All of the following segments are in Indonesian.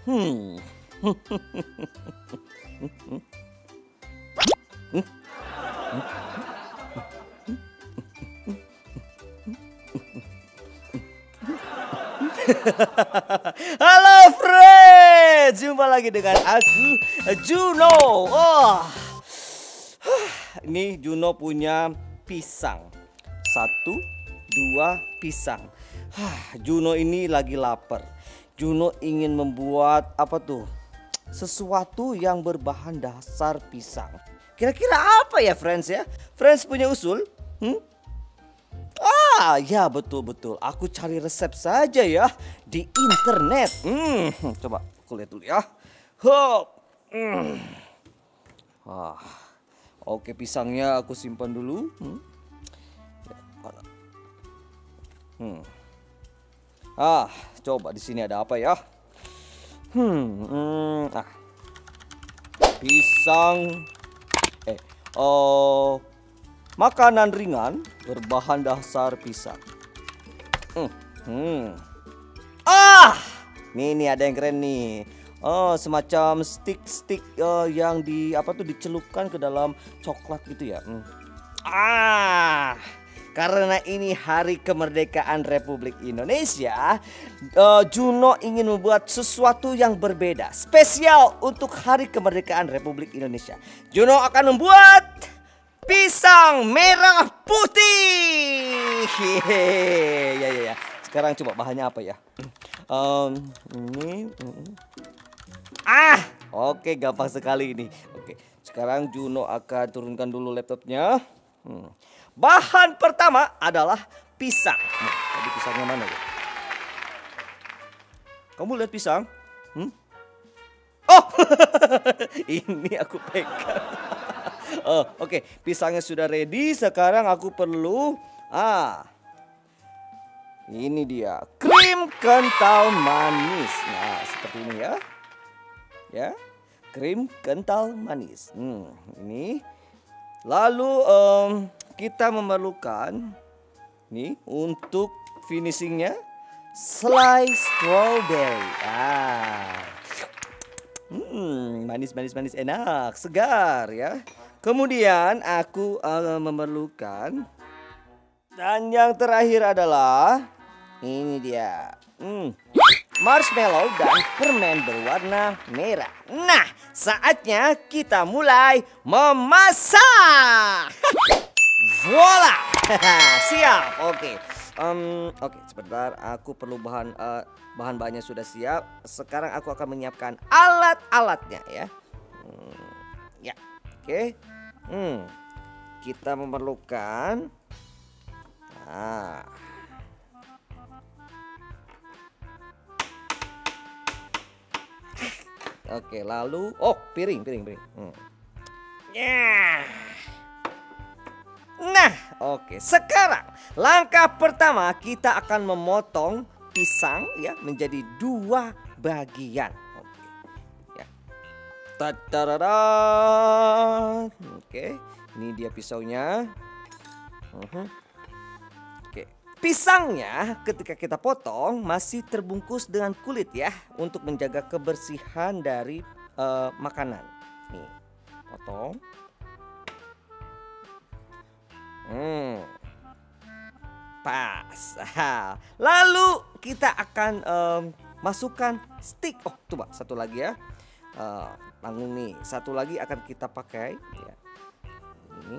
Hmm. Halo friends, jumpa lagi dengan aku Juno. Ini Juno punya pisang. 1, 2 pisang. Juno ini lagi lapar. Juno ingin membuat apa tuh? Sesuatu yang berbahan dasar pisang. Kira-kira apa ya friends ya? Friends punya usul? Ya betul-betul. Aku cari resep saja ya di internet. Coba aku lihat dulu ya. Hop. Oke, pisangnya aku simpan dulu. Coba di sini ada apa ya? Pisang. Makanan ringan berbahan dasar pisang. Ini ada yang keren nih. Semacam stick yang dicelupkan ke dalam coklat gitu ya. Karena ini hari kemerdekaan Republik Indonesia, Juno ingin membuat sesuatu yang berbeda, spesial untuk hari kemerdekaan Republik Indonesia. Juno akan membuat pisang merah putih. Ya. Sekarang coba bahannya apa ya? Ini. Oke, gampang sekali ini. Oke, sekarang Juno akan turunkan dulu laptopnya. Bahan pertama adalah pisang. Tadi pisangnya mana ya? Kamu lihat pisang? Ini aku pegang. Oke, pisangnya sudah ready. Sekarang aku perlu ini dia, krim kental manis. Nah, seperti ini ya. Ya, krim kental manis. Ini. Lalu kita memerlukan nih untuk finishingnya slice strawberry. Manis, enak, segar ya. Kemudian aku memerlukan, dan yang terakhir adalah ini dia, marshmallow dan permen berwarna merah. Nah, saatnya kita mulai memasak. Voila, siap. Oke, sebentar. Aku perlu bahan-bahannya sudah siap. Sekarang aku akan menyiapkan alat-alatnya ya. Oke. Kita memerlukan. Oke, lalu piring. Nah, oke. Sekarang langkah pertama kita akan memotong pisang ya menjadi 2 bagian. Oke. Ya. Oke, ini dia pisaunya. Oke. Pisangnya ketika kita potong masih terbungkus dengan kulit ya, untuk menjaga kebersihan dari makanan. Nih, potong. Pas. Lalu kita akan masukkan stick. Coba satu lagi ya. Tanggung nih. Satu lagi akan kita pakai ya. Ini.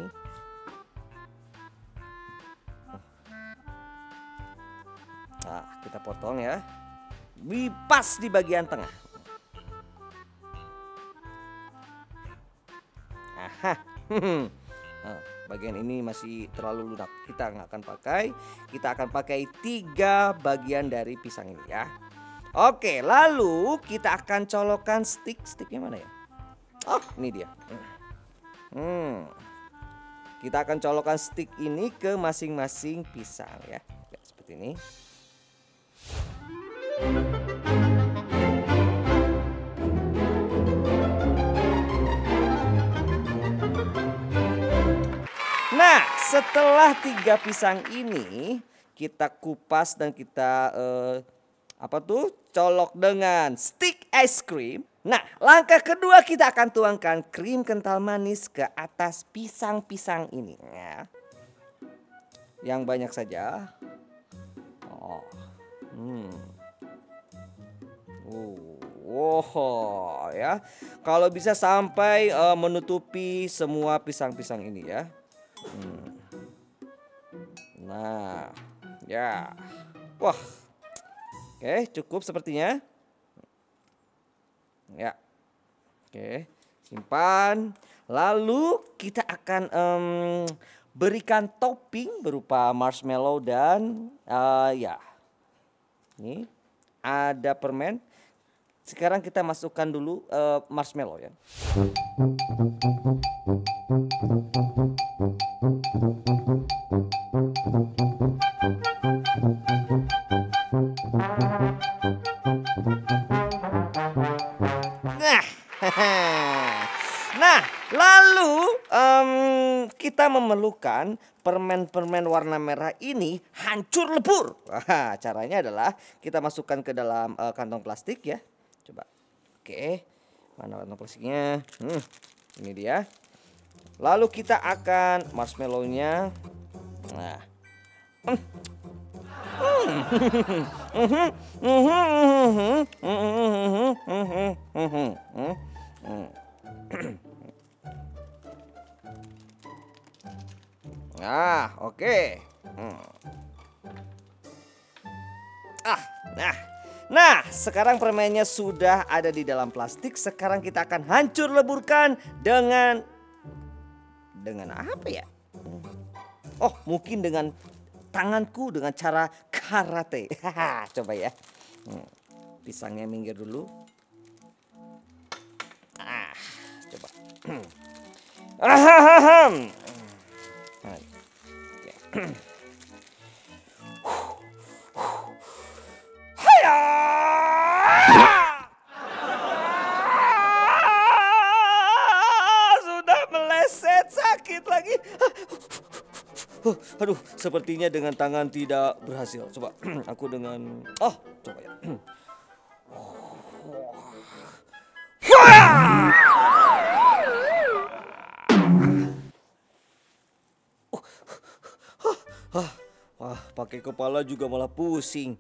Kita potong ya. Pas di bagian tengah. Bagian ini masih terlalu lunak. Kita nggak akan pakai. Kita akan pakai 3 bagian dari pisang ini ya. Oke, lalu kita akan colokkan sticknya mana ya? Ini dia. Kita akan colokkan stick ini ke masing-masing pisang ya. Seperti ini. Nah, setelah 3 pisang ini kita kupas dan kita colok dengan stick ice cream. Nah, langkah kedua kita akan tuangkan krim kental manis ke atas pisang-pisang ini ya. Yang banyak saja. Oh. Wow, ya. Kalau bisa sampai menutupi semua pisang-pisang ini ya. Nah, ya. Wah. Oke, cukup sepertinya. Ya. Oke, simpan. Lalu kita akan berikan topping berupa marshmallow dan ya. Ini ada permen. Sekarang kita masukkan dulu marshmallow ya. Nah, lalu kita memerlukan permen-permen warna merah ini hancur lebur. Wah, caranya adalah kita masukkan ke dalam kantong plastik ya. Coba. Oke. Mana kantong plastiknya? Ini dia. Lalu kita akan marshmallow-nya. Nah. Nah, oke. Nah, sekarang permennya sudah ada di dalam plastik. Sekarang kita akan hancur leburkan dengan apa ya? Oh, mungkin dengan tanganku dengan cara karate. Coba ya. Pisangnya minggir dulu. Coba. Sudah meleset, sakit lagi. Aduh, sepertinya dengan tangan tidak berhasil. Coba aku dengan coba ya. Wah, pakai kepala juga malah pusing.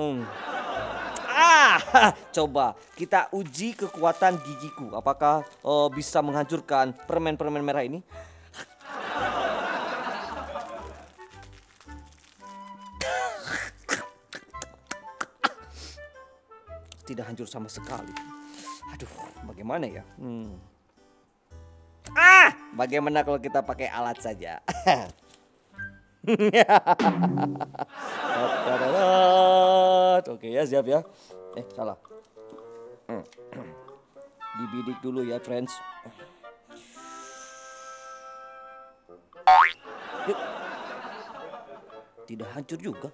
Coba kita uji kekuatan gigiku. Apakah bisa menghancurkan permen-permen merah ini? Tidak hancur sama sekali. Aduh, bagaimana ya? Bagaimana kalau kita pakai alat saja? Oke ya, siap ya. Salah. Dibidik dulu ya, friends. Yuk. Tidak hancur juga.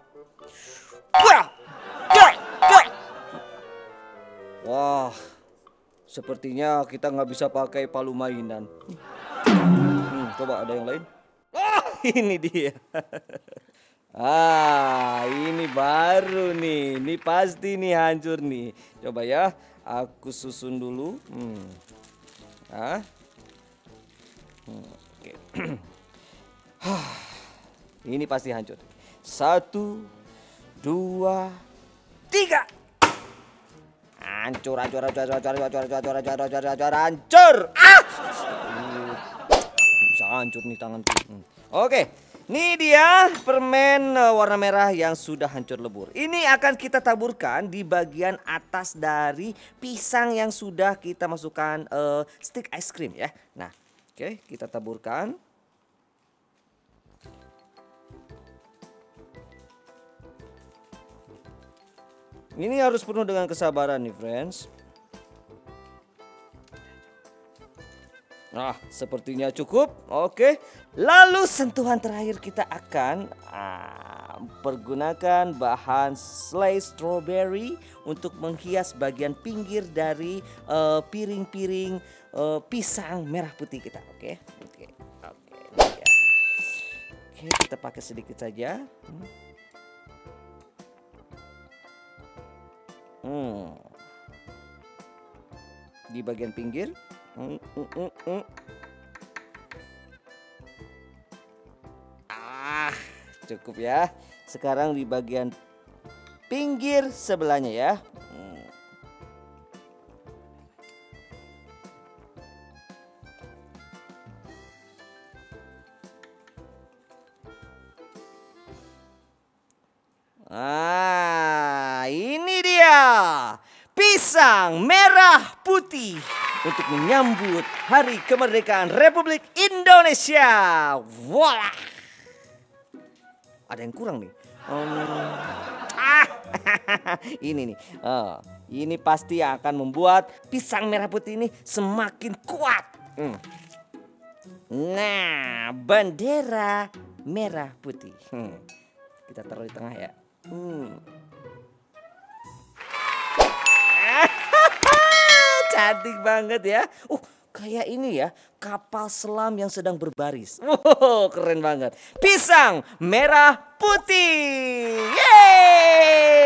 Wah, sepertinya kita nggak bisa pakai palu mainan. Coba ada yang lain. Ini dia. Ini baru nih. Ini pasti nih hancur nih. Coba ya, aku susun dulu. Oke. Ini pasti hancur. 1, 2, 3. Hancur. Bisa hancur nih tanganku. Oke, ini dia permen warna merah yang sudah hancur lebur. Ini akan kita taburkan di bagian atas dari pisang yang sudah kita masukkan stick ice cream ya. Nah, oke, kita taburkan. Ini harus penuh dengan kesabaran nih, friends. Nah, sepertinya cukup. Oke. Lalu sentuhan terakhir kita akan pergunakan bahan slice strawberry untuk menghias bagian pinggir dari piring-piring pisang merah putih kita. Oke. Oke, kita pakai sedikit saja. di bagian pinggir. Cukup ya. Sekarang di bagian pinggir sebelahnya ya. Ini dia pisang merah putih untuk menyambut Hari Kemerdekaan Republik Indonesia. Voila. Ada yang kurang nih. Ini nih. Ini pasti akan membuat pisang merah putih ini semakin kuat. Nah, bendera merah putih. Kita taruh di tengah ya. Cantik banget ya. Kayak ini ya, kapal selam yang sedang berbaris. Wow, keren banget. Pisang merah putih. Yeay!